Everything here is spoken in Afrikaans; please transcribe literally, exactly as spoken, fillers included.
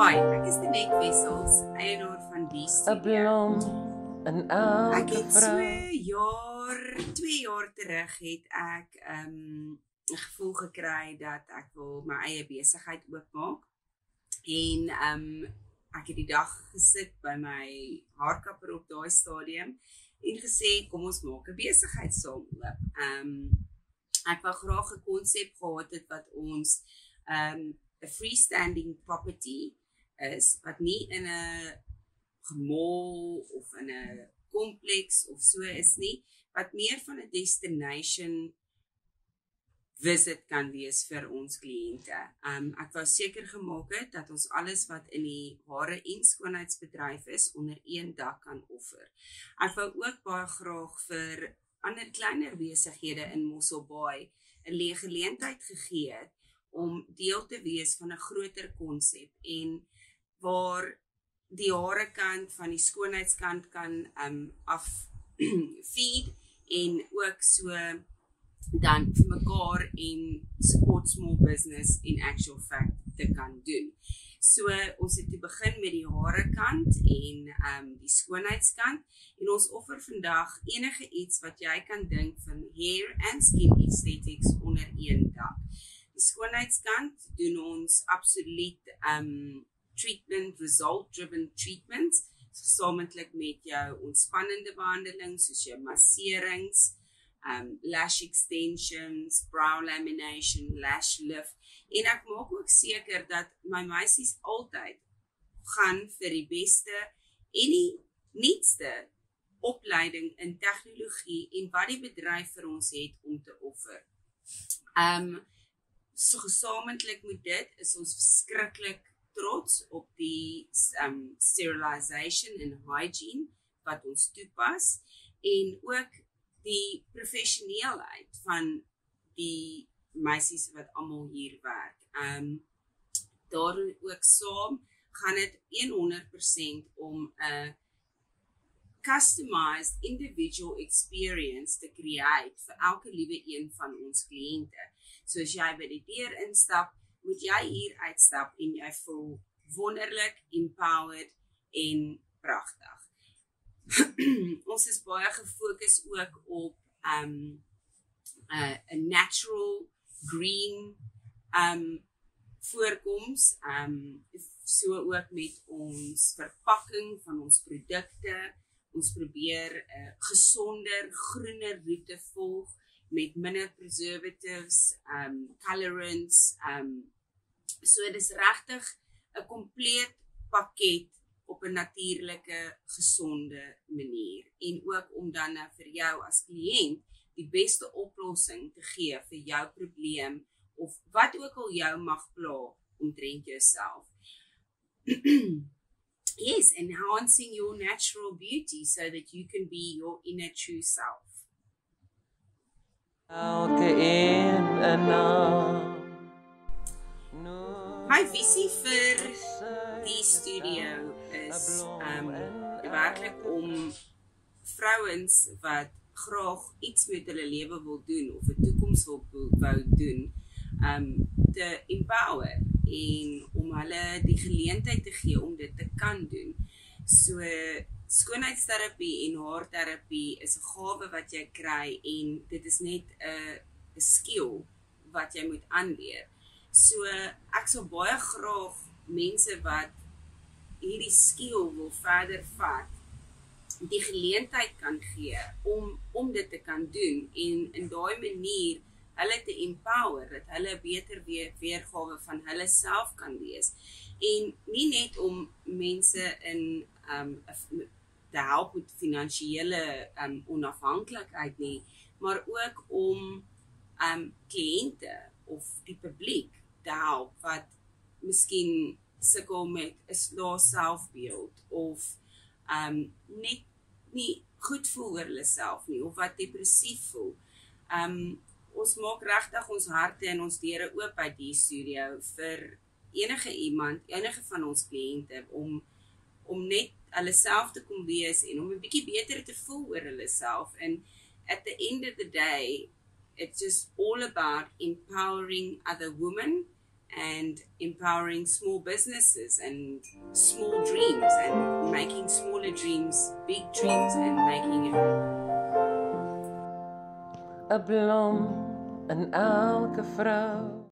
Hi, ek is Danet Wessels, eienaar van die studio. Ek het so jaar, twee jaar terug het ek um, 'n gevoel gekry dat ek wil my eie besigheid oopmaak. En um, ek het die dag gesit by my haarkapper op daai stadium en gesê, kom ons maak 'n besigheid saam oop. Um, ek wou graag 'n konsep gehad het wat ons um, 'n freestanding property is, wat nie in 'n gemol of in 'n kompleks of so is nie, wat meer van 'n destination visit kan wees vir ons kliënte. Um, ek wou seker gemaak het dat ons alles wat in die hare en skoonheidsbedryf is, onder een dak kan offer. Ek wou ook baie graag vir ander kleiner besighede in Mosselbaai 'n leë geleentheid gegee het om deel te wees van 'n groter konsep en waar die harekant van die skoonheidskant kan um, af feed en ook so dan vir mekaar en support small business in actual fact te kan doen. So ons het te begin met die harekant en um, die skoonheidskant en ons offer vandag enige iets wat jy kan dink van hair and skin aesthetics onder een dak. Die skoonheidskant doen ons absoluut um, treatment, result-driven treatments, samentlik met jou ontspannende behandeling, soos jou masserings, um, lash extensions, brow lamination, lash lift, en ek maak ook seker dat my meisies altyd gaan vir die beste en die nuutste opleiding in tegnologie en wat die bedryf vir ons het om te offer. Um, so gesamentlik met dit is ons verskriklik trots op die um, sterilization en hygiene wat ons toepas en ook die professioneelheid van die meisies wat almal hier werk. Um, daar ook saam gaan dit honderd persent om 'n customized individual experience te create vir elke liewe een van ons kliënte. So as jy by die deur instap, moet jy hier uitstap en jy voel wonderlik, empowered en pragtig. Ons is baie gefokus ook op um, uh, 'n natural green um, voorkoms, um, so ook met ons verpakking van ons produkte. Ons probeer 'n uh, gesonder, groener roete volg met minder preservatives, um, colorants, um, so dit is regtig 'n kompleet pakket op 'n natuurlike, gesonde manier. En ook om dan nou vir jou as kliënt die beste oplossing te gee vir jou probleem of wat ook al jou mag pla omtrent jouself. Yes, enhancing your natural beauty so that you can be your inner true self. My visie vir die studio is um, werklik om vrouens wat graag iets met hulle lewe wil doen of 'n toekoms wil wou doen, um, te empower en om hulle die geleentheid te gee om dit te kan doen. So skoonheidsterapie en haarterapie is 'n gawe wat jy kry en dit is net 'n 'n skill wat jy moet aanleer. So ek sou baie graag mense wat hierdie skill wil verder vat, die geleentheid kan gee om om dit te kan doen en in daai manier hulle te empower, dat hulle beter weer weergawe van hulle self kan wees. En nie net om mense in um, te help met finansiële um, onafhanklikheid nie, maar ook om um, kliënte of die publiek te help wat miskien sukkel met 'n lae selfbeeld of um, net nie goed voel oor hulle self nie of wat depressief voel. Um, ons maak regtig ons harte en ons deure oop by die studio vir enige iemand, enige van ons kliënte om om net hulle self te kom wees en om 'n bietjie beter te voel oor hulle self. And at the end of the day, it's just all about empowering other women and empowering small businesses and small dreams and making smaller dreams big dreams and making it 'n blom in elke vrou